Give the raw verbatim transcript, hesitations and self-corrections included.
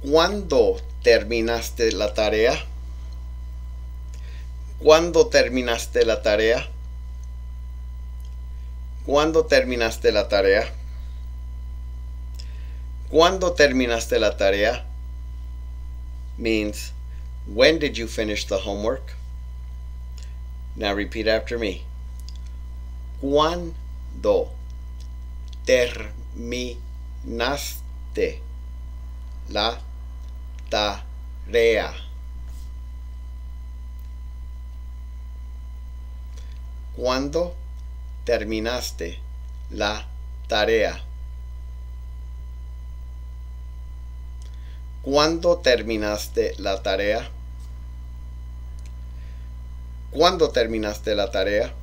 ¿Cuándo terminaste la tarea? ¿Cuándo terminaste la tarea? ¿Cuándo terminaste la tarea? ¿Cuándo terminaste la tarea? Means, when did you finish the homework? Now repeat after me. ¿Cuándo terminaste la tarea? ¿Cuándo terminaste la tarea? ¿Cuándo terminaste la tarea? ¿Cuándo terminaste la tarea?